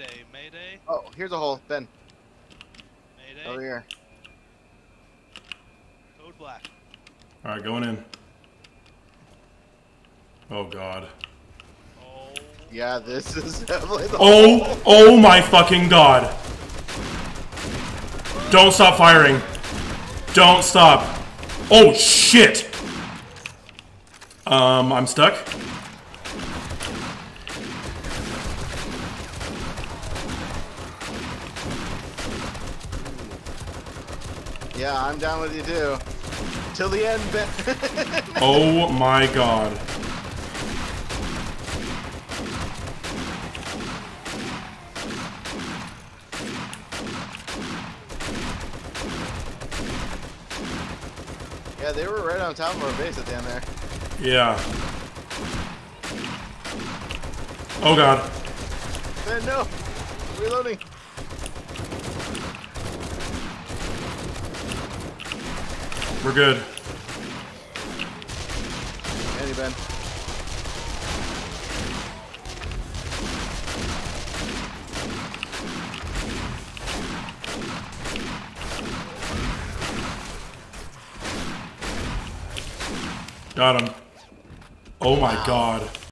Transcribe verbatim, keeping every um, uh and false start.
Mayday, mayday. Oh, here's a hole, Ben. Mayday. Over here. Code black. Alright, going in. Oh god. Oh. Yeah, this is definitely the Oh, hole. oh my fucking god. Don't stop firing. Don't stop. Oh shit. Um, I'm stuck. Yeah, I'm down with you too. Till the end, Ben. Oh my god. Yeah, they were right on top of our base at the end there. Yeah. Oh god. Ben, no! Reloading. We're good. Andy, Ben. Got him. Oh my Wow. god.